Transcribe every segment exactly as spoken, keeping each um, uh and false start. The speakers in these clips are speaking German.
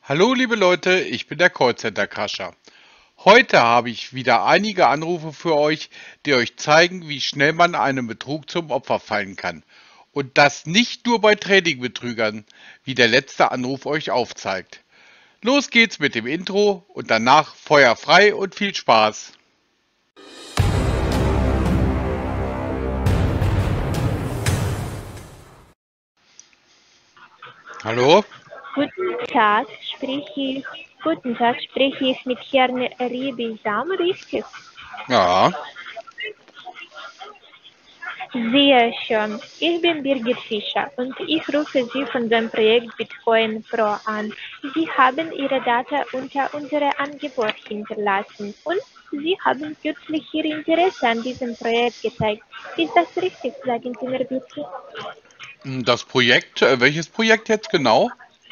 Hallo liebe Leute, ich bin der Callcenter Crasher. Heute habe ich wieder einige Anrufe für euch, die euch zeigen, wie schnell man einem Betrug zum Opfer fallen kann. Und das nicht nur bei Tradingbetrügern, wie der letzte Anruf euch aufzeigt. Los geht's mit dem Intro und danach Feuer frei und viel Spaß. Hallo? Guten Tag, spreche ich, guten Tag, spreche ich mit Herrn Riebisam, richtig? Ja, Sehr schön. Ich bin Birgit Fischer und ich rufe Sie von dem Projekt Bitcoin Pro an. Sie haben Ihre Daten unter unserem Angebot hinterlassen und Sie haben kürzlich Ihr Interesse an diesem Projekt gezeigt. Ist das richtig? Sagen Sie mir bitte. das Projekt, äh, welches Projekt jetzt genau?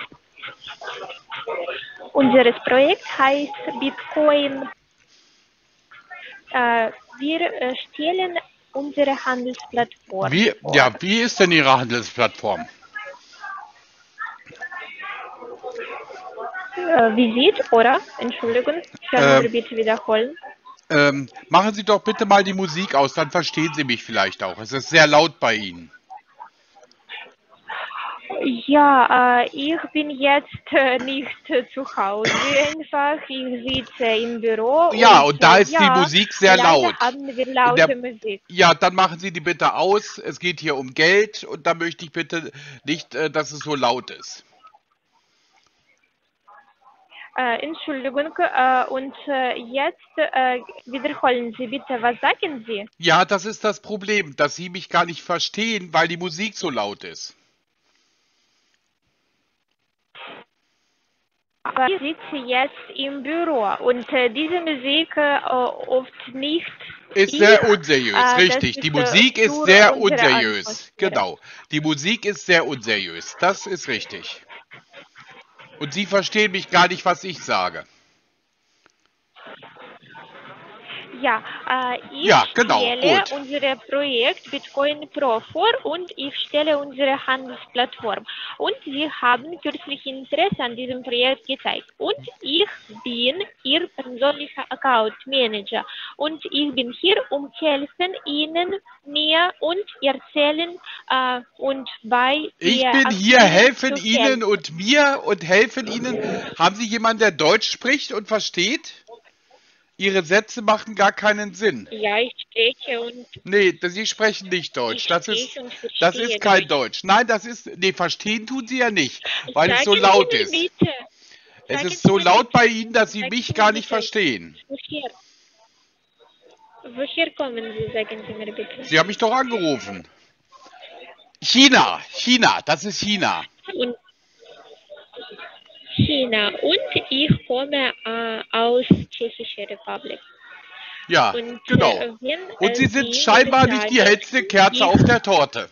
Unser Projekt heißt Bitcoin. Äh, wir äh, stellen unsere Handelsplattform Wie, vor. ja, wie ist denn Ihre Handelsplattform? Äh, wie sieht, oder? Entschuldigung, können Ähm, Sie bitte wiederholen? Ähm, machen Sie doch bitte mal die Musik aus, dann verstehen Sie mich vielleicht auch. Es ist sehr laut bei Ihnen. Ja, äh, ich bin jetzt äh, nicht äh, zu Hause einfach. Ich sitze im Büro Ja, und und da äh, ist die ja, Musik sehr leider laut. haben wir In laute der, Musik. ja, dann machen Sie die bitte aus. Es geht hier um Geld und da möchte ich bitte nicht, äh, dass es so laut ist. Äh, Entschuldigung, äh, und äh, jetzt äh, wiederholen Sie bitte, was sagen Sie? Ja, das ist das Problem, dass Sie mich gar nicht verstehen, weil die Musik so laut ist. Aber ich sitze jetzt im Büro und äh, diese Musik äh, oft nicht Ist ich, sehr unseriös, äh, das richtig. Die ist äh, Musik ist für sehr unsere unseriös. Atmosphäre. Genau. Die Musik ist sehr unseriös. Das ist richtig. Und Sie verstehen mich gar nicht, was ich sage. Ja, äh, ich Ja, genau, stelle gut. unser Projekt Bitcoin Pro vor und ich stelle unsere Handelsplattform. Und Sie haben kürzlich Interesse an diesem Projekt gezeigt. Und ich bin Ihr persönlicher Account Manager. Und ich bin hier, um helfen Ihnen, mir und erzählen äh, und bei Ich der bin hier, Aktivierung helfen zu Ihnen helfen. und mir und helfen Ihnen. Haben Sie jemanden, der Deutsch spricht und versteht? Ihre Sätze machen gar keinen Sinn. Ja, ich spreche und Nee, Sie sprechen nicht Deutsch. ich Das ist, spreche und das ist verstehe kein Deutsch. Deutsch. Nein, das ist, nee, verstehen tun Sie ja nicht, weil es so Sagen Sie laut mir ist. bitte, Es sagen ist Sie so mir laut bei bitte, Ihnen, dass Sie sagen mich Sie mir gar nicht bitte, verstehen. woher, woher kommen Sie, sagen Sie mir bitte. Sie haben mich doch angerufen. China, China, das ist China. Und China und ich komme äh, aus Tschechischer Republik. Ja, Und genau. äh, wenn Und äh, Sie sind Sie mir scheinbar nicht die sagen, hellste Kerze ich, auf der Torte.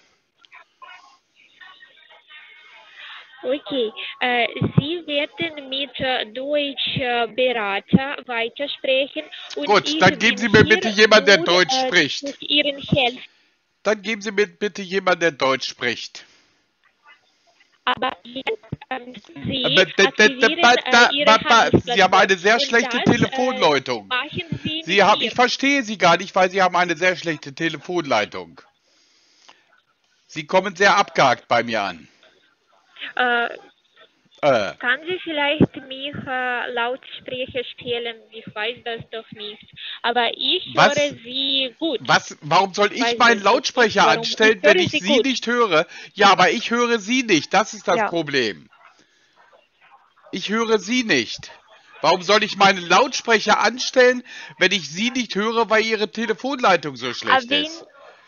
okay, äh, Sie werden mit äh, Deutschberater weitersprechen und Gut, ich dann geben bin Sie mir hier bitte jemanden, der nur Deutsch äh, zu spricht. Ihren Helfen. Dann geben Sie mir bitte jemanden, der Deutsch spricht. Aber jetzt ähm, Aber Sie d- d- d- aktivieren ba- äh, da- Ihre ba- ba- Sie haben Handelsplattform eine sehr und schlechte das äh, Telefonleitung. machen Sie Sie mit haben, ich mir. verstehe Sie gar nicht, weil Sie haben eine sehr schlechte Telefonleitung. Sie kommen sehr abgehakt bei mir an. Äh, Äh, kann Sie vielleicht mich äh, Lautsprecher stellen? Ich weiß das doch nicht. Aber ich höre was? Sie gut. Was? Warum soll Ich ich weiß meinen das doch nicht, Lautsprecher warum. Ich anstellen, wenn höre ich Sie Sie gut. nicht höre? Ja, aber ich höre Sie nicht. Das ist das Ja. Problem. Ich höre Sie nicht. Warum soll ich meinen Lautsprecher anstellen, wenn ich Sie nicht höre, weil Ihre Telefonleitung so Aber schlecht wenn, ist?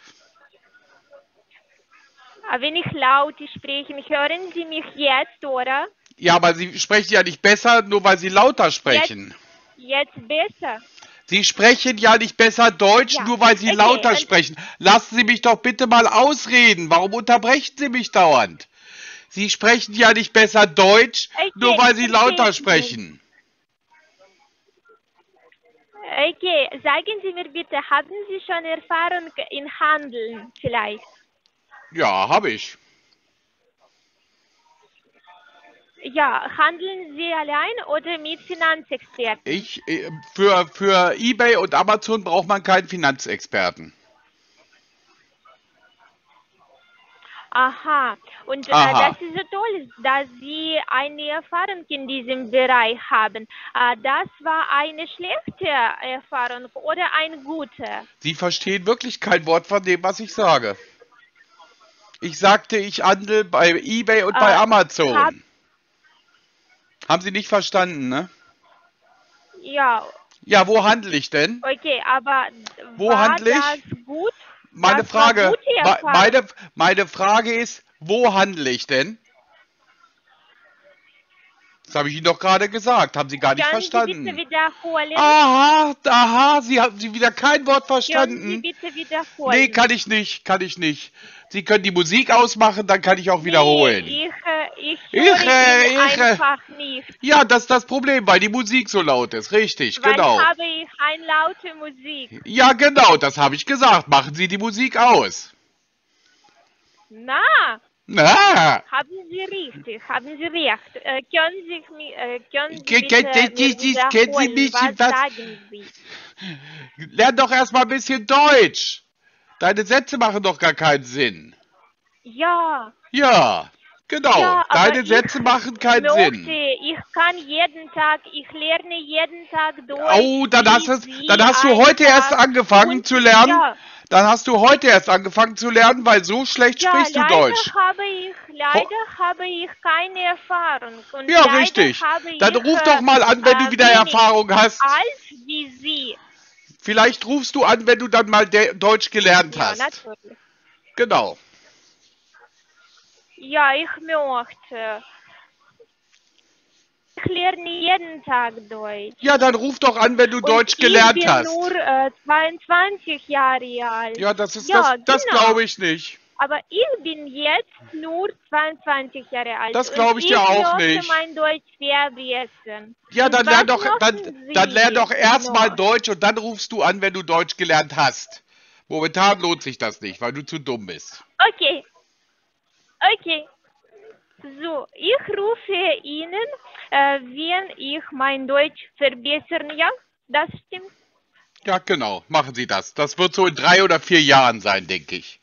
aber wenn ich laut spreche, hören Sie mich jetzt, oder? Ja, aber Sie sprechen ja nicht besser, nur weil Sie lauter Jetzt, sprechen. jetzt besser. Sie sprechen ja nicht besser Deutsch, Ja. nur weil Sie Okay. lauter Und sprechen. Lassen Sie mich doch bitte mal ausreden. Warum unterbrechen Sie mich dauernd? Sie sprechen ja nicht besser Deutsch, nur okay, weil Sie verstehe lauter ich nicht. sprechen. Okay, sagen Sie mir bitte, haben Sie schon Erfahrung in Handeln vielleicht? Ja, habe ich. Ja, handeln Sie allein oder mit Finanzexperten? Ich, äh, für, für eBay und Amazon braucht man keinen Finanzexperten. Aha, und äh, das Aha. ist so toll, dass Sie eine Erfahrung in diesem Bereich haben. Äh, das war eine schlechte Erfahrung oder eine gute? Sie verstehen wirklich kein Wort von dem, was ich sage. Ich sagte, ich handle bei eBay und bei Äh, hab, Amazon. Haben Sie nicht verstanden, ne? ja, Ja, wo handle ich denn? okay, aber Wo war handle das ich? gut? Meine Das war Frage, gute me- Erfahrung. meine, meine Frage ist, wo handle ich denn? Das habe ich Ihnen doch gerade gesagt. Haben Sie gar nicht Können Sie bitte verstanden. wiederholen? Aha, aha, Sie haben Sie wieder kein Wort Können Sie verstanden. bitte Nee, wiederholen? kann ich nicht, kann ich nicht. Sie können die Musik ausmachen, dann kann ich auch Nee, wiederholen. ich, äh, ich höre Ich, ihn äh, ich, äh, einfach nicht. ja, das ist das Problem, weil die Musik so laut ist. Richtig, Weil genau. habe ich eine laute Musik. Ja, genau, das habe ich gesagt. Machen Sie die Musik aus. Na, Na, haben Sie richtig, haben Sie recht. Äh, können, Sie, mi- äh, können Sie ke- ke- bitte ke- mir ke- kennen Sie wiederholen, mich? was Was? sagen Sie? Lern doch erstmal ein bisschen Deutsch. Deine Sätze machen doch gar keinen Sinn. Ja, Ja, genau. ja, aber Deine ich Sätze machen keinen möchte, Sinn. ich kann jeden Tag, ich lerne jeden Tag Deutsch, Oh, dann hast, wie du's- Sie dann hast du heute erst einfach angefangen und zu lernen. ja, Dann hast du heute erst angefangen zu lernen, weil so schlecht ja, sprichst du Deutsch. leider habe ich, Ho leider habe ich keine Erfahrung und ja, leider richtig. habe Dann ich ruf äh, doch mal an, wenn du äh, wieder wenig Erfahrung hast. alt wie Sie. Vielleicht rufst du an, wenn du dann mal De Deutsch gelernt Ja, hast. natürlich. Genau. Ja, ich möchte. Ich lerne jeden Tag Deutsch. Ja, dann ruf doch an, wenn du Und Deutsch ich gelernt bin nur hast. äh, zweiundzwanzig Jahre alt. Ja, das ist Ja, das, das genau. glaube ich nicht. Aber ich bin jetzt nur zweiundzwanzig Jahre alt Das und glaube ich dir ich auch möchte nicht. mein Deutsch verbessern. Ja, Und dann lern was doch, dann, möchten dann lern Sie doch erstmal noch? Deutsch und dann rufst du an, wenn du Deutsch gelernt hast. Momentan lohnt sich das nicht, weil du zu dumm bist. Okay, okay. So, ich rufe Ihnen, äh, wenn ich mein Deutsch verbessern, ja? Das stimmt. Ja, genau, machen Sie das. Das wird so in drei oder vier Jahren sein, denke ich.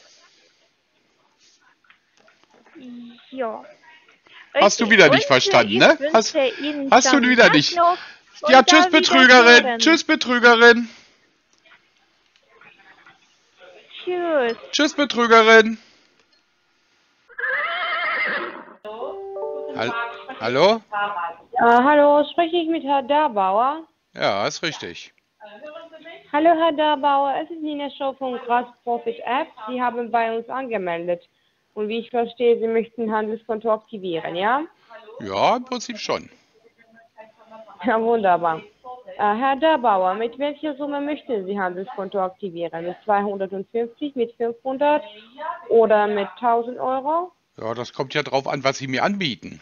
Ja. Hast du Okay, wieder und nicht äh, verstanden, ich ne? Hast, wünsche Ihnen hast du schönen wieder Tag nicht. noch Ja, und tschüss, auf Betrügerin. Wiederhören. Tschüss, Betrügerin. Tschüss. Tschüss, Betrügerin. Hall Hallo? Äh, hallo, spreche ich mit Herrn Darbauer? Ja, ist richtig. Hallo Herr Darbauer, es ist Nina Show von Grass Profit App. Sie haben bei uns angemeldet. Und wie ich verstehe, Sie möchten Handelskonto aktivieren, ja? Ja, im Prinzip schon. Ja, wunderbar. Äh, Herr Darbauer, mit welcher Summe möchten Sie Handelskonto aktivieren? Mit zweihundertfünfzig, mit fünfhundert oder mit tausend Euro? Ja, das kommt ja drauf an, was Sie mir anbieten.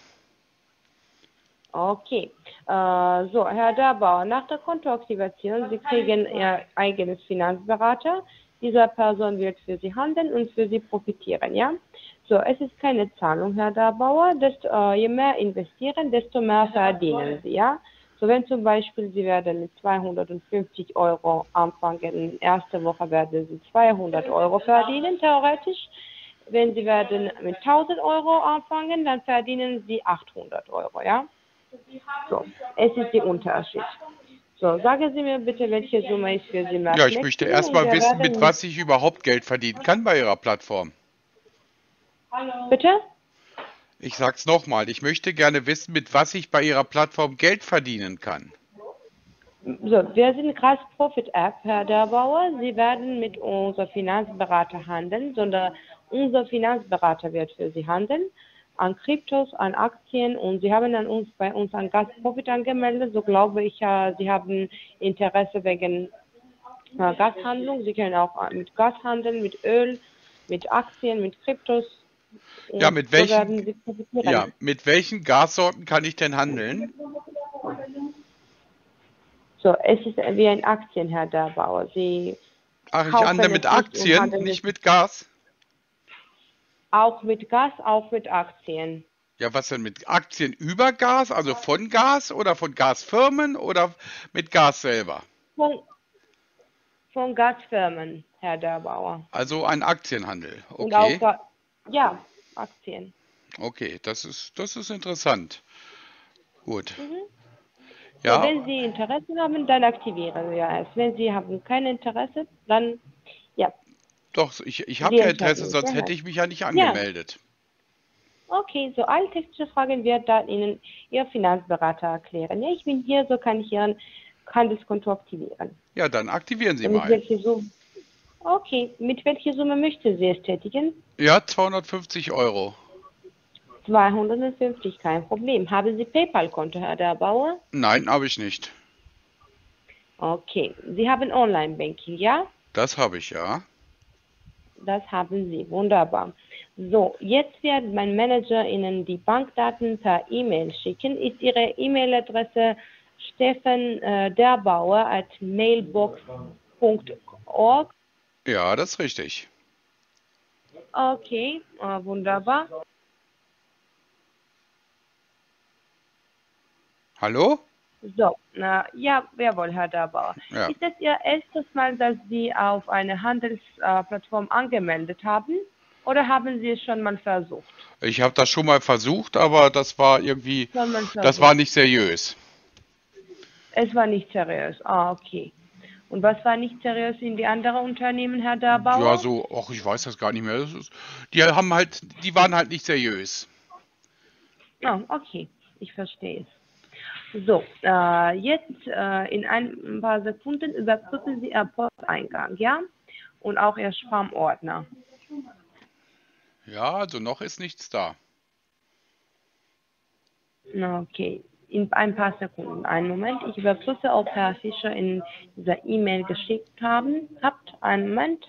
Okay. Äh, so, Herr Darbauer, nach der Kontoaktivation, Sie kriegen Ihr eigenes Finanzberater. Dieser Person wird für Sie handeln und für Sie profitieren, ja? So, es ist keine Zahlung, Herr Darbauer. Desto, äh, je mehr investieren, desto mehr verdienen Sie, ja? So, wenn zum Beispiel Sie werden mit zweihundertfünfzig Euro anfangen, in der ersten Woche werden Sie zweihundert Euro verdienen, theoretisch. Wenn Sie werden mit tausend Euro anfangen, dann verdienen Sie achthundert Euro, ja? So, es ist der Unterschied. So, sagen Sie mir bitte, welche Summe ist für Sie mehr Ja, ich möchte flexibel erst und mal wir wissen, mit werden... was ich überhaupt Geld verdienen kann bei Ihrer Plattform. Bitte? Ich sag's nochmal, ich möchte gerne wissen, mit was ich bei Ihrer Plattform Geld verdienen kann. So, wir sind Grass Profit App, Herr Darbauer. Sie werden mit unserem Finanzberater handeln, sondern unser Finanzberater wird für Sie handeln. An Kryptos, an Aktien und Sie haben an uns bei uns an Gas Profit angemeldet. So glaube ich, äh, Sie haben Interesse wegen äh, Gashandlung. Sie können auch äh, mit Gas handeln, mit Öl, mit Aktien, mit Kryptos. Ja, Und mit so werden welchen, Sie profitieren. ja, mit welchen Gassorten kann ich denn handeln? So, es ist wie ein Aktien, Herr Darbauer. Sie Ach, ich kaufen handle es mit nicht und Aktien, handeln es nicht mit Gas. auch mit Gas, auch mit Aktien. Ja, was denn mit Aktien über Gas, also von Gas oder von Gasfirmen oder mit Gas selber? Von, von Gasfirmen, Herr Dabauer. Also ein Aktienhandel. Und auch, Okay, äh, ja, Aktien. okay, das ist, das ist interessant. Gut. Mhm. So, Ja, wenn Sie Interesse haben, dann aktivieren wir es. Wenn Sie haben kein Interesse, dann, ja, doch, ich, ich habe Sie ja Interesse, entscheiden. sonst hätte Gerne. ich mich ja nicht Ja, angemeldet. okay, so alle technische Fragen wird dann Ihnen Ihr Finanzberater erklären. Ja, ich bin hier, so kann ich Ihren Handelskonto aktivieren. Ja, dann aktivieren Sie So, mit mal. welcher Summe? Okay, mit welcher Summe möchte Sie es tätigen? Ja, zweihundertfünfzig Euro. zweihundertfünfzig, kein Problem. Haben Sie PayPal-Konto, Herr Dabauer? Nein, habe ich nicht. Okay, Sie haben Online-Banking, ja? Das habe ich, ja. Das haben Sie, wunderbar. So, jetzt wird mein Manager Ihnen die Bankdaten per E-Mail schicken. Ist Ihre E-Mail-Adresse steffen äh, derbauer at mailbox punkt org? Ja, das ist richtig. Okay, äh, wunderbar. Hallo? So, na, ja, jawohl, Herr Derbauer. Ja. Ist es Ihr erstes Mal, dass Sie auf eine Handelsplattform angemeldet haben? Oder haben Sie es schon mal versucht? Ich habe das schon mal versucht, aber das war irgendwie, Schon mal das war versucht. nicht seriös. Es war nicht seriös. Ah, okay. Und was war nicht seriös in die anderen Unternehmen, Herr Derbauer? Ja, so, ach, ich weiß das gar nicht mehr. Das ist, die haben halt, die waren halt nicht seriös. Ah, okay. Ich verstehe es. So, äh, jetzt äh, in ein paar Sekunden überprüfen Sie Ihr Posteingang, ja? Und auch Ihr Spam-Ordner. Ja, also noch ist nichts da. Okay, in ein paar Sekunden. Einen Moment. Ich überprüfe, ob Herr Fischer in dieser E-Mail geschickt haben. Habt einen Moment.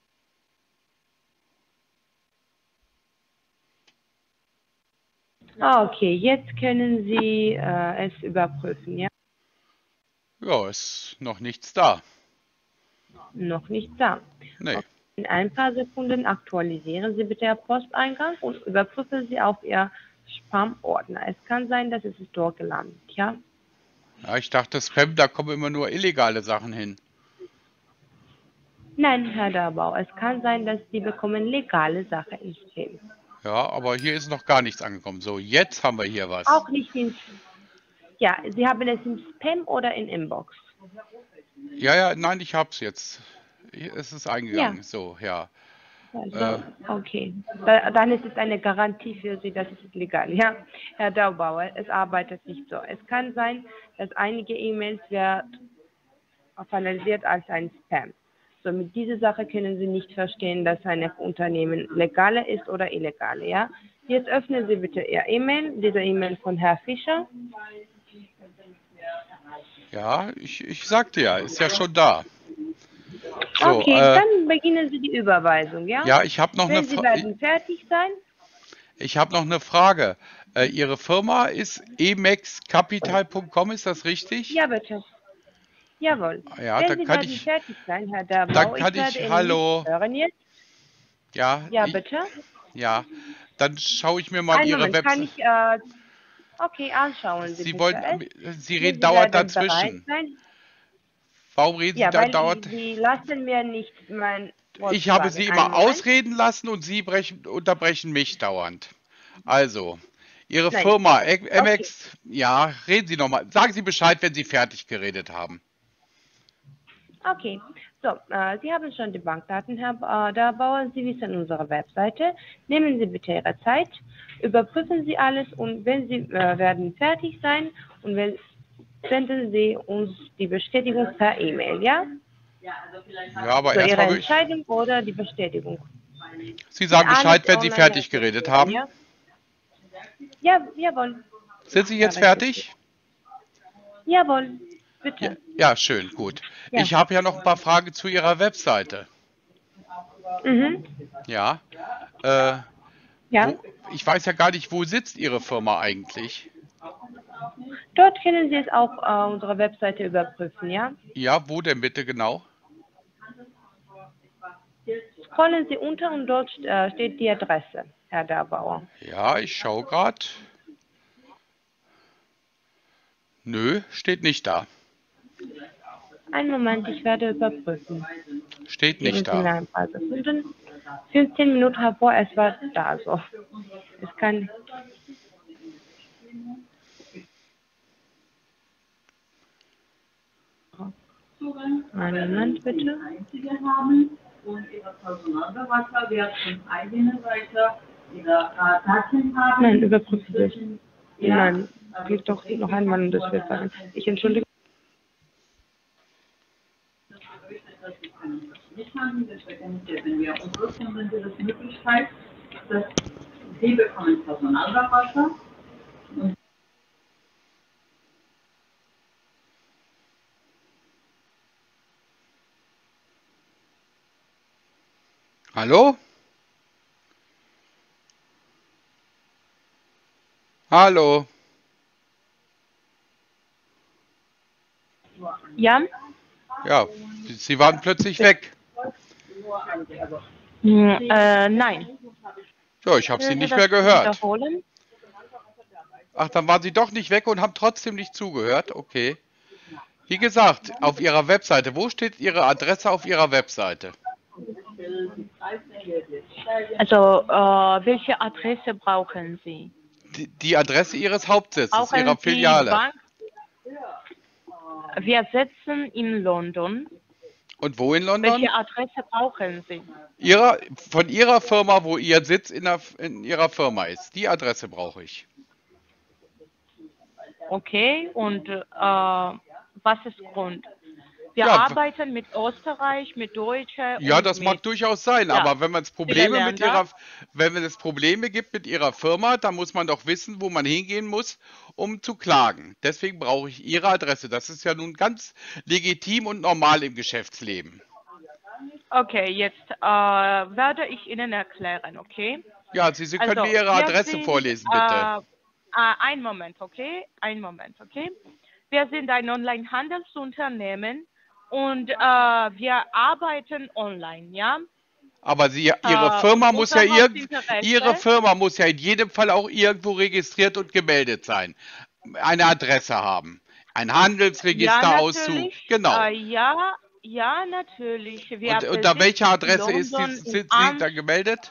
Ah, okay, jetzt können Sie äh, es überprüfen, ja? Ja, ist noch nichts da. Noch nicht da. Nee. Okay. In ein paar Sekunden aktualisieren Sie bitte Ihr Posteingang und überprüfen Sie auch Ihr Spam-Ordner. Es kann sein, dass es ist dort gelandet, ja? Ja, ich dachte, Spam, da kommen immer nur illegale Sachen hin. Nein, Herr Dabau, es kann sein, dass Sie bekommen legale Sachen ins Spam. Ja, aber hier ist noch gar nichts angekommen. So, jetzt haben wir hier was. Auch nicht ins... Ja, Sie haben es im Spam oder in Inbox? Ja, ja, nein, ich hab's jetzt. Es ist eingegangen. Ja. So, ja. Also, Äh, okay. Da, dann ist es eine Garantie für Sie, dass es ist legal. Ja, Herr Daubauer, es arbeitet nicht so. Es kann sein, dass einige E-Mails wird analysiert als ein Spam. So, mit dieser Sache können Sie nicht verstehen, dass ein Unternehmen legale ist oder illegale. Ja. Jetzt öffnen Sie bitte Ihr E-Mail, diese E-Mail von Herrn Fischer. ja, ich, ich sagte ja, ist ja schon da. So, Okay, äh, dann beginnen Sie die Überweisung, ja? ja, ich habe noch eine Wenn Sie Fra werden fertig sein, ich habe noch eine Frage. Äh, Ihre Firma ist emexcapital punkt com, ist das richtig? ja bitte. Jawohl. Ja, Wenn dann Sie kann werden ich, fertig sein, Herr dann Dabau, kann ich werde ich, Ihnen hallo, nicht hören jetzt. ja, Ja, ich, bitte. ja, dann schaue ich mir mal Einen Ihre Moment, kann Website. ich, äh, okay, anschauen Sie Sie bitte wollen, es. Sie Wenn reden Sie dauernd werden bereit dazwischen. sein. Warum reden Sie Ja, dann weil dauernd? Sie lassen mir nicht mein Wort Ich habe sagen. Sie Einen immer Moment. ausreden lassen und Sie brechen, unterbrechen mich dauernd. Also, Ihre Nein. Firma Okay. Emex, ja, reden Sie nochmal. Sagen Sie Bescheid, wenn Sie fertig geredet haben. Okay. So, äh, Sie haben schon die Bankdaten, Herr äh, Dabauer. Sie wissen unsere Webseite. Nehmen Sie bitte Ihre Zeit, überprüfen Sie alles und wenn Sie äh, werden fertig sein und wenn, senden Sie uns die Bestätigung per E-Mail, ja? Ja, aber So, Ihre erstmal will ich, Entscheidung oder die Bestätigung. Sie Ist sagen alles Bescheid, wenn Sie online fertig geredet registriert, haben. ja? Ja, jawohl. Sind Sie Ja, jetzt fertig? Jawohl, Ja, bitte. ja, schön, gut. Ja. Ich habe ja noch ein paar Fragen zu Ihrer Webseite. Mhm. Ja, äh, Ja. wo, ich weiß ja gar nicht, wo sitzt Ihre Firma eigentlich? Dort können Sie es auch äh, unsere Webseite überprüfen, ja? Ja, wo denn bitte genau? Scrollen Sie unter und dort äh, steht die Adresse, Herr Dabauer. Ja, ich schaue gerade. Nö, steht nicht da. Einen Moment, ich werde überprüfen. Steht Geben nicht Sie mir da. ein paar Sekunden. fünfzehn Minuten hervor, es war da so. Es kann. Einen Moment bitte. haben und Ihre Personalberater werden eigene Seite Ihre Daten haben. Nein, überprüfen Sie. Nein, klick doch noch einmal und das wird sagen. Ich entschuldige. Nicht machen, deswegen geben wir unsere Kunden diese Möglichkeit, dass sie bekommen Personalberater. Hallo? Hallo? Ja? Ja, Sie waren plötzlich weg. Hm, äh, nein. Ja, ich habe Sie Können Sie nicht das mehr gehört. wiederholen? Ach, dann waren Sie doch nicht weg und haben trotzdem nicht zugehört? Okay. Wie gesagt, auf Ihrer Webseite, wo steht Ihre Adresse auf Ihrer Webseite? Also, äh, welche Adresse brauchen Sie? Die, die Adresse Ihres Hauptsitzes, Brauchen Ihrer Sie Filiale. Bank? Wir sitzen in London. Und wo in London? Welche Adresse brauchen Sie? Ihrer, von Ihrer Firma, wo Ihr Sitz in, der, in Ihrer Firma ist. Die Adresse brauche ich. Okay, und äh, was ist Grund? Wir Ja, w- arbeiten mit Österreich, mit Deutschland Ja, und das mag mit durchaus sein, ja, aber wenn man es Probleme mit Länder. ihrer, wenn es Probleme gibt mit Ihrer Firma, dann muss man doch wissen, wo man hingehen muss, um zu klagen. Deswegen brauche ich Ihre Adresse. Das ist ja nun ganz legitim und normal im Geschäftsleben. Okay, jetzt äh, werde ich Ihnen erklären, okay? Ja, Sie, Sie können Also, mir Ihre wir Adresse sind, vorlesen, äh, bitte. äh, ein Moment, okay? Ein Moment, okay? Wir sind ein Online-Handelsunternehmen und äh, wir arbeiten online, ja? Aber Sie, Ihre Äh, Firma und muss ja unser irgend, Hauptinteresse, Ihre Firma muss ja in jedem Fall auch irgendwo registriert und gemeldet sein. Eine Adresse haben. Ein ja, Handelsregisterauszug. natürlich, Genau. äh, ja, ja, natürlich. Wir Und unter welcher besitzen in Adresse ist Sie, London in sind Sie Am da gemeldet?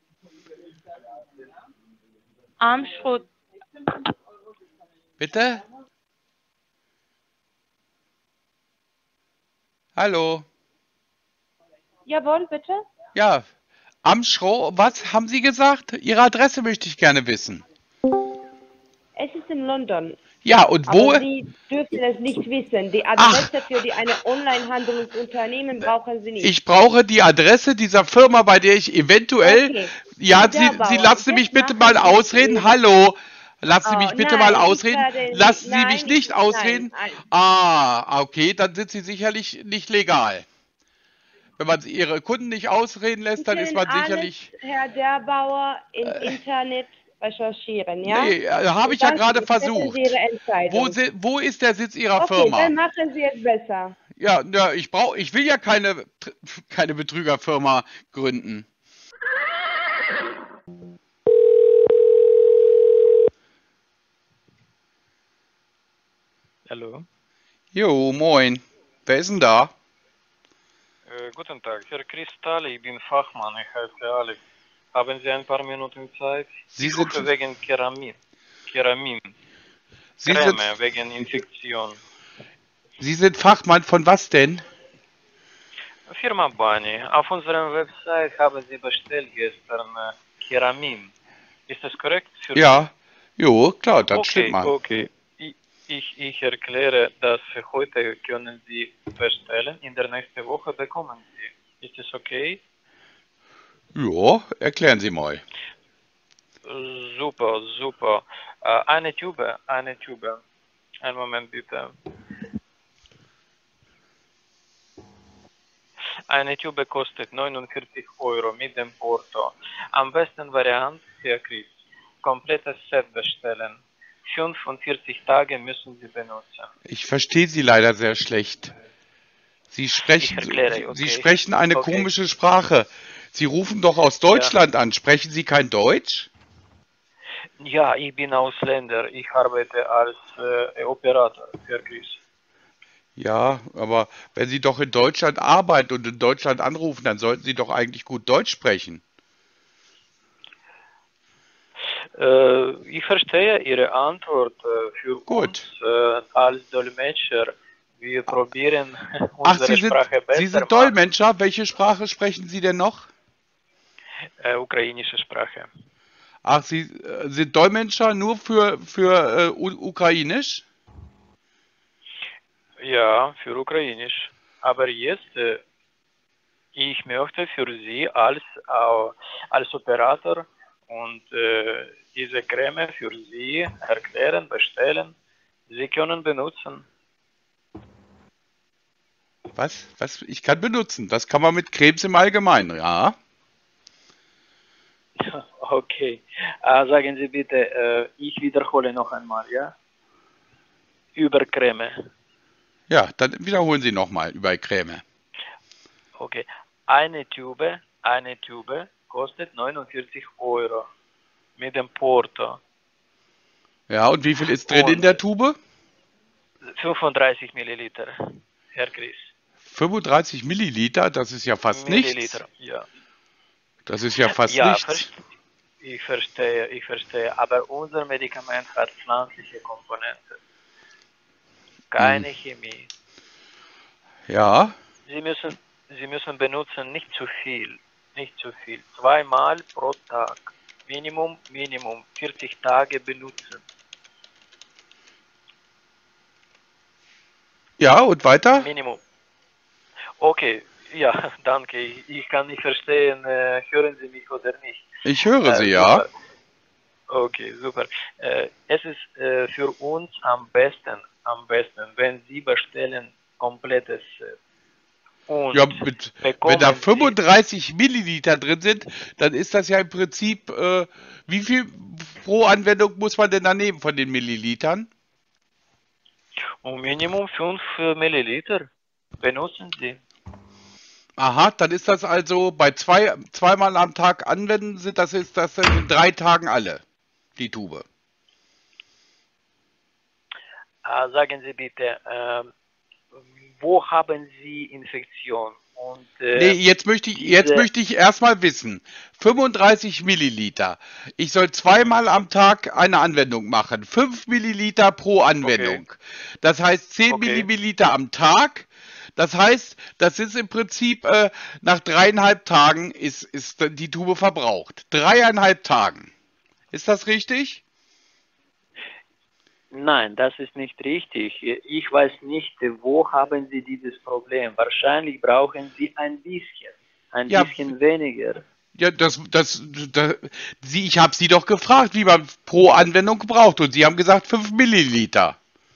Amschrot. Bitte? Hallo? Jawohl, bitte. Ja, Amschro, was haben Sie gesagt? Ihre Adresse möchte ich gerne wissen. Es ist in London. Ja, und wo? Aber Sie dürfen es nicht wissen. Die Adresse für die eine Online-Handlungsunternehmen brauchen Sie nicht. Ich brauche die Adresse dieser Firma, bei der ich eventuell. Okay. Ja, Herr Sie, Sie Dabauer, lassen mich jetzt bitte machen mal Sie ausreden. Ihre- Hallo. Lassen Sie Oh, mich bitte nein, mal ich ausreden. werde- Lassen Sie nein, mich nicht nein, ausreden. nein. Ah, okay, dann sind Sie sicherlich nicht legal. Wenn man Ihre Kunden nicht ausreden lässt, Sie dann ist können man alles, sicherlich. Herr Dabauer, im Internet recherchieren, ja? Nee, äh, habe ich ja Dann gerade treffen versucht. Sie Ihre Entscheidung. Wo, si- wo ist der Sitz Ihrer Okay, Firma? dann machen Sie es besser. Ja, ja, ich brauche, ich will ja keine, keine Betrügerfirma gründen. Hallo. Jo, moin. Wer ist denn da? Äh, guten Tag, Herr Kristall, ich bin Fachmann, ich heiße Alex. Haben Sie ein paar Minuten Zeit? Sie ich sind- rufe wegen Keramin. Keramin. Sie Creme sind, wegen Infektion. Sie sind Fachmann von was denn? Firma Bani. Auf unserer Website haben Sie bestellt gestern äh, Keramin. Ist das korrekt? Für Ja, jo, klar, das okay, stimmt mal. okay. Ich, ich, ich erkläre, dass heute können Sie bestellen, in der nächsten Woche bekommen Sie. Ist das okay? Jo, erklären Sie mal. Super, super. Äh, eine Tube, eine Tube. Einen Moment bitte. Eine Tube kostet neunundvierzig Euro mit dem Porto. Am besten Variant, Herr Chris, komplettes Set bestellen. fünfundvierzig Tage müssen Sie benutzen. Ich verstehe Sie leider sehr schlecht. Sie sprechen, Ich erkläre, okay. Sie sprechen eine Okay. komische Sprache. Sie rufen doch aus Deutschland an. Sprechen Sie kein Deutsch? Ja, ich bin Ausländer. Ich arbeite als äh, Operator für Chris. Ja, aber wenn Sie doch in Deutschland arbeiten und in Deutschland anrufen, dann sollten Sie doch eigentlich gut Deutsch sprechen. Äh, ich verstehe Ihre Antwort äh, für Gut. uns äh, als Dolmetscher. Wir probieren Ach, unsere Sie sind, Sprache Sie besser sind machen. Dolmetscher. Welche Sprache sprechen Sie denn noch? Äh, ukrainische Sprache. Ach, Sie äh, sind Dolmetscher nur für, für äh, U- Ukrainisch? Ja, für Ukrainisch. Aber jetzt, äh, ich möchte für Sie als, äh, als Operator und äh, diese Creme für Sie erklären, bestellen. Sie können benutzen. Was? Was? Ich kann benutzen. Das kann man mit Krebs im Allgemeinen, ja. Okay. Äh, sagen Sie bitte, äh, ich wiederhole noch einmal, ja? Über Creme. Ja, dann wiederholen Sie nochmal über Creme. Okay. Eine Tube, eine Tube kostet neunundvierzig Euro mit dem Porto. Ja, und wie viel ist drin in Und der Tube? fünfunddreißig Milliliter, Herr Chris. fünfunddreißig Milliliter, das ist ja fast nichts. Milliliter, ja. Das ist ja fast Ja, nichts. verst- ich verstehe, ich verstehe. Aber unser Medikament hat pflanzliche Komponenten. Keine Chemie. Ja, Sie müssen, Sie müssen benutzen nicht zu viel, nicht zu viel. Zweimal pro Tag. Minimum, Minimum vierzig Tage benutzen. ja, und weiter? Minimum. Okay, ja, danke. Ich, ich kann nicht verstehen, äh, hören Sie mich oder nicht. Ich höre Äh, Sie, ja. super. Okay, super. Äh, es ist äh, für uns am besten, am besten, wenn Sie bestellen komplettes Set. Und Ja, mit, wenn bekommen da Sie, fünfunddreißig Milliliter drin sind, dann ist das ja im Prinzip, äh, wie viel pro Anwendung muss man denn da nehmen von den Millilitern? um Minimum fünf Milliliter benutzen Sie. Aha, dann ist das also bei zwei, zweimal am Tag anwenden, sind das ist das sind in drei Tagen alle, die Tube. Äh, sagen Sie bitte, ähm, wo haben Sie Infektion? Und Nee, äh, jetzt möchte ich, jetzt diese, möchte ich erstmal wissen. fünfunddreißig Milliliter. Ich soll zweimal am Tag eine Anwendung machen. fünf Milliliter pro Anwendung. Das heißt zehn Okay. Milliliter am Tag. Das heißt, das ist im Prinzip äh, nach dreieinhalb Tagen ist, ist die Tube verbraucht. Dreieinhalb Tagen. Ist das richtig? nein, das ist nicht richtig. Ich weiß nicht, wo haben Sie dieses Problem. Wahrscheinlich brauchen Sie ein bisschen, ein Ja. bisschen weniger. Ja, das, das, das Sie, ich habe Sie doch gefragt, wie man pro Anwendung braucht, und Sie haben gesagt fünf Milliliter.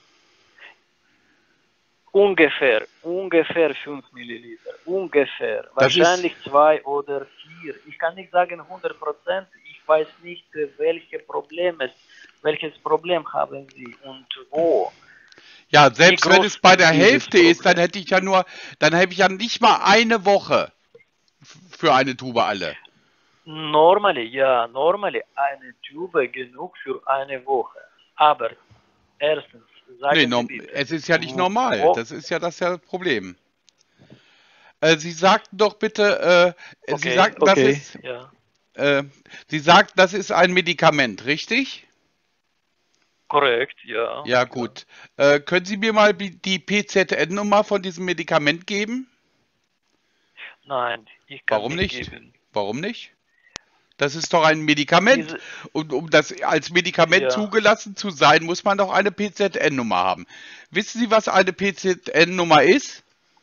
Ungefähr, ungefähr fünf Milliliter, ungefähr. Das ist- Wahrscheinlich zwei oder vier. Ich kann nicht sagen hundert Prozent. Ich weiß nicht, welche Probleme, welches Problem haben Sie und wo. Ja, selbst Wie wenn groß es bei der ist dieses Hälfte ist, dann Problem? hätte ich ja nur, dann hätte ich ja nicht mal eine Woche f- für eine Tube alle. Normally, ja, normally eine Tube genug für eine Woche. Aber erstens, sagen Nee, Sie norm, bitte, es ist ja nicht wo- normal. wo- Das ist ja das ja das Problem. Äh, Sie sagten doch bitte, äh, Sie okay, sagten, das okay, ist, ja, äh, Sie sagten, das ist ein Medikament, richtig? korrekt, ja. Ja, gut. Äh, können Sie mir mal bi- die P Z N-Nummer von diesem Medikament geben? Nein, ich kann Warum nicht, nicht? geben. Warum nicht? Das ist doch ein Medikament. Diese- Und um das als Medikament Ja. zugelassen zu sein, muss man doch eine P Z N-Nummer haben. Wissen Sie, was eine P Z N-Nummer ist?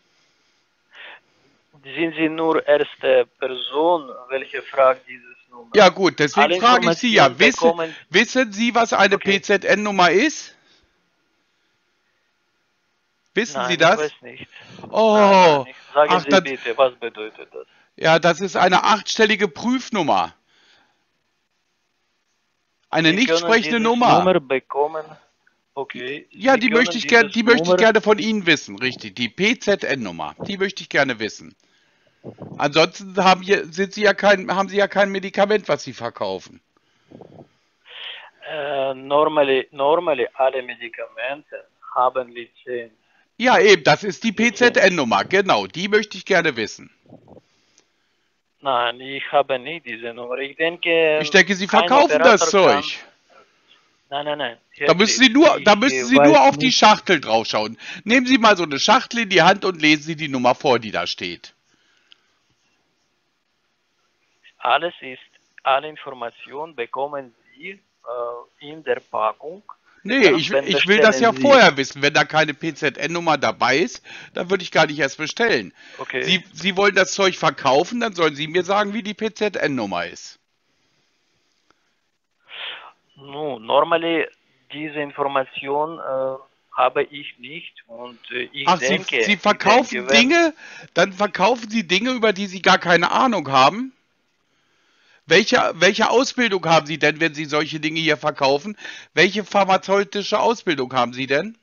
Sind Sie nur erste Person, welche fragt dieses Nummer? Ja gut, deswegen Alle frage ich Sie ja. Informationen Wissen, bekommen- wissen Sie, was eine Okay. P Z N-Nummer ist? Wissen Nein, Sie das? ich weiß nicht. Oh, Nein, nein, nicht. Sagen ach, Sie dann, bitte, was bedeutet das? ja, das ist eine achtstellige Prüfnummer. Eine Sie nicht können sprechende dieses Nummer. Nummer bekommen. Okay. Ja, Sie die können möchte ich gerne, dieses die möchte ich Nummer- gerne von Ihnen wissen, richtig. Die P Z N-Nummer, die möchte ich gerne wissen. Ansonsten haben, hier, sind Sie ja kein, haben Sie ja kein Medikament, was Sie verkaufen. Äh, normally, normally alle Medikamente haben Lizenz. Ja, eben, das ist die Lizenz. P Z N-Nummer, genau, die möchte ich gerne wissen. Nein, ich habe nicht diese Nummer. Ich denke, Ich denke, Sie kein verkaufen das Operator kann- Zeug. Nein, nein, nein. Da müssen Sie nur, Ich, da müssen Sie weiß nur auf die nicht. Schachtel draufschauen. Nehmen Sie mal so eine Schachtel in die Hand und lesen Sie die Nummer vor, die da steht. Alles ist, alle Informationen bekommen Sie äh, in der Packung. Nee, ich, Dann ich will das ja bestellen Sie. vorher wissen. Wenn da keine P Z N-Nummer dabei ist, dann würde ich gar nicht erst bestellen. Okay. Sie, Sie wollen das Zeug verkaufen, dann sollen Sie mir sagen, wie die P Z N-Nummer ist. No, normally diese Information äh, habe ich nicht und äh, ich Ach, denke, Sie, Sie ich verkaufen denke, wenn- Dinge, dann verkaufen Sie Dinge, über die Sie gar keine Ahnung haben? Welche, welche Ausbildung haben Sie denn, wenn Sie solche Dinge hier verkaufen? Welche pharmazeutische Ausbildung haben Sie denn?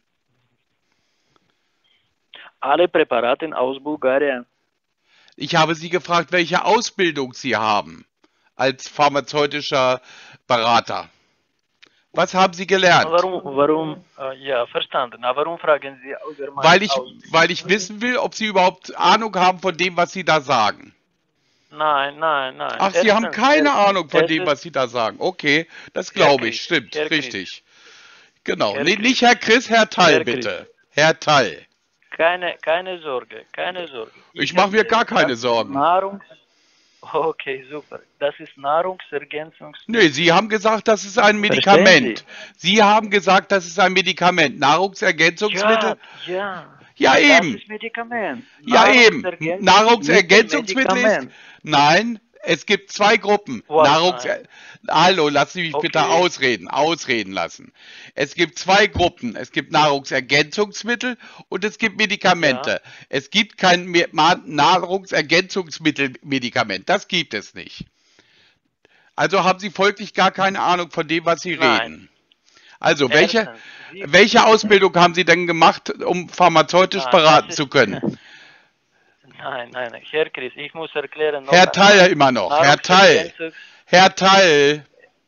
alle Präparate aus Bulgarien. Ich habe Sie gefragt, welche Ausbildung Sie haben als pharmazeutischer Berater. Was haben Sie gelernt? Warum, warum, äh, ja, verstanden. Aber warum fragen Sie über meine Weil ich, Ausbildung? weil ich wissen will, ob Sie überhaupt Ahnung haben von dem, was Sie da sagen. Nein, nein, nein. Ach, Sie haben Erstens, keine erstens, Ahnung von es dem, ist- was Sie da sagen. Okay, das glaube ich. Chris, Stimmt, Herr Chris. richtig. Genau. Herr Nee, Chris. nicht Herr Chris, Herr Tall, Herr Chris. bitte. Herr Tall. Keine, keine Sorge, keine Sorge. Ich mache mir gar keine Das ist Sorgen. Nahrungs... Okay, super. Das ist Nahrungsergänzungsmittel. Nee, Sie haben gesagt, das ist ein Verstehen Medikament. Sie haben gesagt, das ist ein Medikament. Nahrungsergänzungsmittel? Ja, ja. Ja, Das eben. ist Medikament. Ja, eben. Nahrungsergänzungsmittel, Nahrungsergänzungsmittel ist. Medikament. Nein, es gibt zwei Gruppen. Was? Nahrungs Nein. Hallo, lassen Sie mich Okay. bitte ausreden, ausreden lassen. Es gibt zwei Gruppen. Es gibt Nahrungsergänzungsmittel und es gibt Medikamente. Es gibt kein Me- Ma- Nahrungsergänzungsmittelmedikament. Das gibt es nicht. Also haben Sie folglich gar keine Ahnung von dem, was Sie Nein. reden. Also, welche, Erstens, Sie- welche Ausbildung haben Sie denn gemacht, um pharmazeutisch Nein, beraten das zu ist- können? Nein, nein, nein. Herr Chris, ich muss erklären. noch Herr einmal. Tall immer noch. Herr Tall. Nahrungsergänzungs- Herr Tall.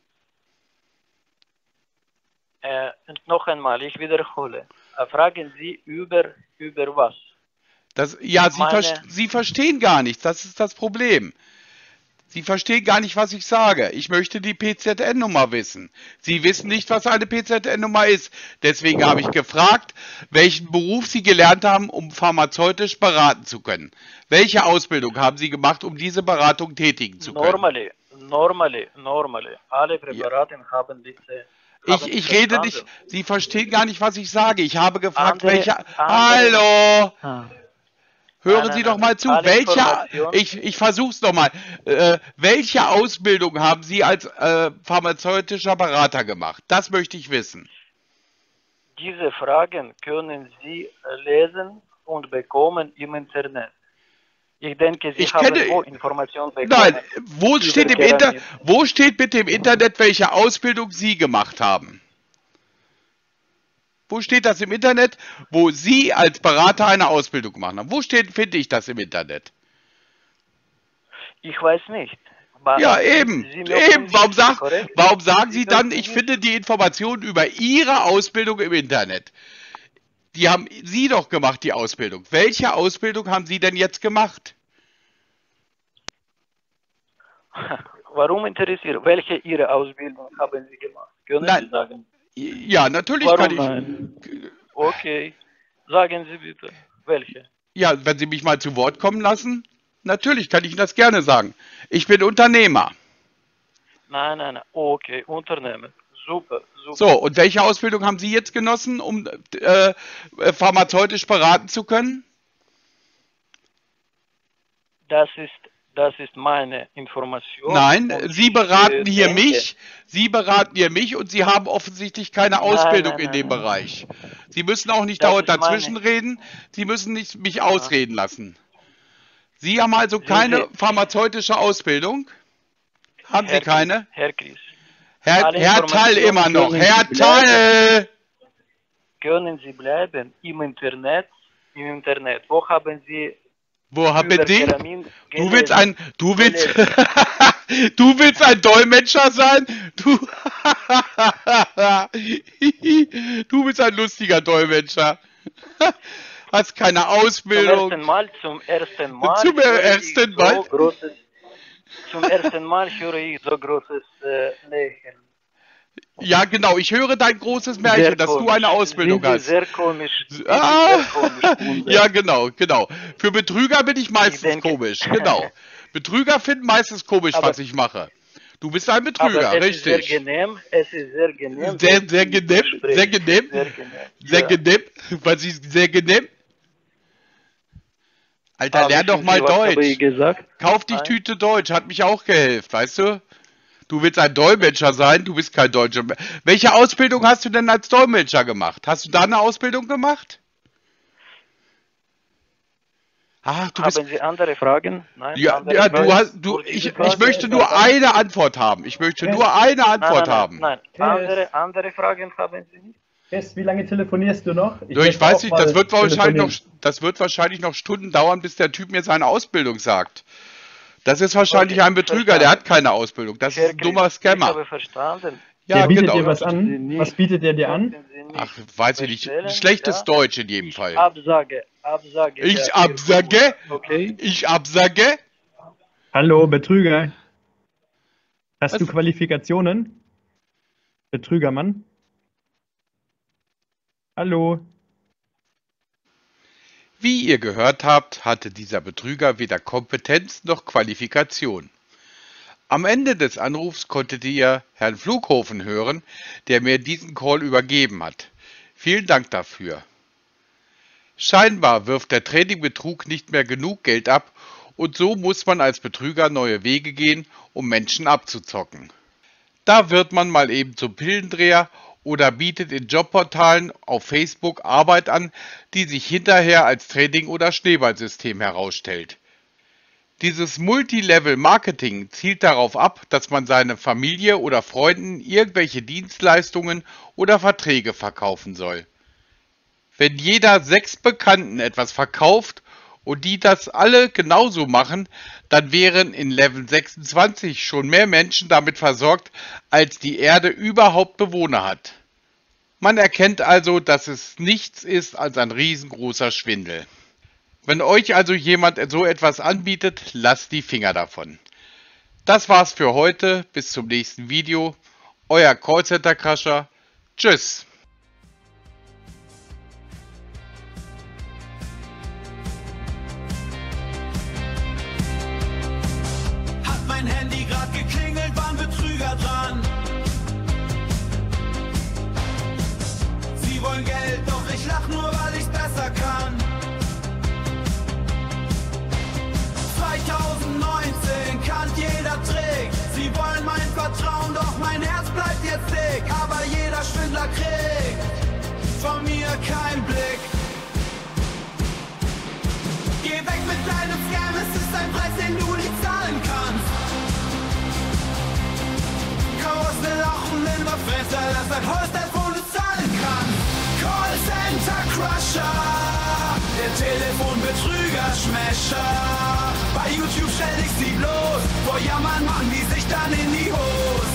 Äh, und noch einmal, ich wiederhole. Äh, fragen Sie über, über was? Das, ja, Sie, Meine- ver Sie verstehen gar nichts. Das ist das Problem. Sie verstehen gar nicht, was ich sage. Ich möchte die P Z N-Nummer wissen. Sie wissen nicht, was eine P Z N-Nummer ist. Deswegen habe ich gefragt, welchen Beruf Sie gelernt haben, um pharmazeutisch beraten zu können. Welche Ausbildung haben Sie gemacht, um diese Beratung tätigen zu können? Normally, normally, normally. Alle Präparate haben diese... Ich, haben ich diese rede Standard. nicht, Sie verstehen gar nicht, was ich sage. Ich habe gefragt, Andere- welche... andere- Hallo! Ah. Hören Nein, Sie nein, doch nein. mal zu. Alle Welche, Informationen- ich, ich versuch's noch mal. Äh, welche Ausbildung haben Sie als äh, pharmazeutischer Berater gemacht? Das möchte ich wissen. Diese Fragen können Sie äh, lesen und bekommen im Internet. Ich denke, Sie Ich haben kenne- wo Informationen bekommen. Nein, wo Über steht, im Keramik. Inter wo steht bitte im Internet, welche Ausbildung Sie gemacht haben? Wo steht das im Internet, wo Sie als Berater eine Ausbildung gemacht haben? Wo steht, finde ich das im Internet? Ich weiß nicht. Ba- Ja, Sie- eben, Sie möchten eben. Warum, nicht, sag, korrekt? warum sagen Sie Sie dann, möchten ich nicht- finde die Informationen über Ihre Ausbildung im Internet? Die haben Sie doch gemacht, die Ausbildung. Welche Ausbildung haben Sie denn jetzt gemacht? Warum interessiert? Welche Ihre Ausbildung haben Sie gemacht? Können Nein. Sie sagen? Ja, natürlich Warum kann ich. nein? Okay. Sagen Sie bitte. Welche? Ja, wenn Sie mich mal zu Wort kommen lassen, natürlich kann ich Ihnen das gerne sagen. Ich bin Unternehmer. Nein, nein, nein. Okay, Unternehmen. Super, super. So, und welche Ausbildung haben Sie jetzt genossen, um äh, äh, pharmazeutisch beraten zu können? Das ist, das ist meine Information. Nein, Und Sie ich, beraten äh, hier denke- mich. Sie beraten hier mich und Sie haben offensichtlich keine Ausbildung nein, in nein, dem nein. Bereich. Sie müssen auch nicht Das dauernd ist meine- dazwischen reden. Sie müssen nicht mich ausreden lassen. Sie haben also Sie- keine Sie- pharmazeutische Ausbildung? Haben Sie Herr keine? Chris, Herr Chris, Herr, alle Herr Tall Informationen immer noch. können Herr Sie Tall! können Sie bleiben im Internet? Im Internet. Wo haben Sie Wo haben über Sie? Keramik Du gelesen? willst ein, du willst, du willst ein Dolmetscher sein? Du, Du bist ein lustiger Dolmetscher. Hast keine Zum Ausbildung. ersten Mal, zum ersten Mal, Zum höre ersten ich Mal? so großes, zum ersten Mal höre ich so großes äh, Lächeln. Ja, genau. Ich höre dein großes Märchen, Sehr dass du komisch. eine Ausbildung Sind Sie hast. sehr komisch. Sind Sie Ah, sehr komisch. Und, äh, ja, genau, genau. Für Betrüger bin ich meistens denke- komisch, genau. Betrüger finden meistens komisch, Aber- was ich mache. Du bist ein Aber Betrüger, es ist sehr richtig. genehm, es ist sehr genehm. Sehr, mit sehr Ihnen genehm, zu sprechen. sehr genehm, Sehr genehm. sehr Ja. genehm. Was ist sehr genehm? Alter, Ah, lern wissen doch mal Sie, was habe ich Deutsch. gesagt? Kauf dich Nein. Tüte Deutsch, hat mich auch geholfen, weißt du? Du willst ein Dolmetscher sein, du bist kein Deutscher. Welche Ausbildung hast du denn als Dolmetscher gemacht? Hast du da eine Ausbildung gemacht? Ach, du bist Haben Sie andere Fragen? Nein, Ja, andere ja, Fragen? du hast, du, Nur ich, diese ich Frage? möchte nur eine Antwort haben. Ich möchte nur eine Nein, Antwort nein, haben. nein, nein. Andere, andere Fragen haben Sie nicht? Chris, wie lange telefonierst du noch? So, ich möchte weiß auch nicht, das mal wird wahrscheinlich noch, telefonieren. das wird wahrscheinlich noch Stunden dauern, bis der Typ mir seine Ausbildung sagt. Das ist wahrscheinlich Okay, ein Betrüger, der hat keine Ausbildung. Das ist Herr ein dummer Chris, Ich Scammer. habe verstanden. Ja, Der bietet genau. dir was Sie an? nicht- Was bietet er dir an? Möchten Sie nicht Ach, weiß ich nicht. bestellen? Schlechtes Ja? Deutsch in jedem Ich Fall. absage, absage. Ich Herr absage. Okay. Ich absage. Hallo, Betrüger. Hast Was? du Qualifikationen? Betrügermann? Hallo? Wie ihr gehört habt, hatte dieser Betrüger weder Kompetenz noch Qualifikation. Am Ende des Anrufs konntet ihr Herrn Flughofen hören, der mir diesen Call übergeben hat. Vielen Dank dafür. Scheinbar wirft der Trading-Betrug nicht mehr genug Geld ab und so muss man als Betrüger neue Wege gehen, um Menschen abzuzocken. Da wird man mal eben zum Pillendreher oder bietet in Jobportalen auf Facebook Arbeit an, die sich hinterher als Trading- oder Schneeballsystem herausstellt. Dieses Multilevel-Marketing zielt darauf ab, dass man seine Familie oder Freunden irgendwelche Dienstleistungen oder Verträge verkaufen soll. Wenn jeder sechs Bekannten etwas verkauft und die das alle genauso machen, dann wären in Level sechsundzwanzig schon mehr Menschen damit versorgt, als die Erde überhaupt Bewohner hat. Man erkennt also, dass es nichts ist als ein riesengroßer Schwindel. Wenn euch also jemand so etwas anbietet, lasst die Finger davon. Das war's für heute, bis zum nächsten Video. Euer Callcenter-Crasher. Tschüss. Hat mein Handy grad geklingelt, war ein Betrüger dran. Sie wollen Geld, doch ich lach nur, weil ich's besser kann. zwanzig neunzehn kannt jeder Trick. Sie wollen mein Vertrauen, doch mein Herz bleibt jetzt dick. Aber jeder Schwindler kriegt von mir keinen Blick. Geh weg mit deinem Scam, es ist ein Preis, den du nicht zahlen kannst. Kaus ne Lachen in der Fresse, das ist ein Holster, wo du zahlen kannst. Callcenter Crusher, der Telefonbetrüger-Schmescher. Bei YouTube stell ich sie bloß, vor Jammern machen die sich dann in die Hose.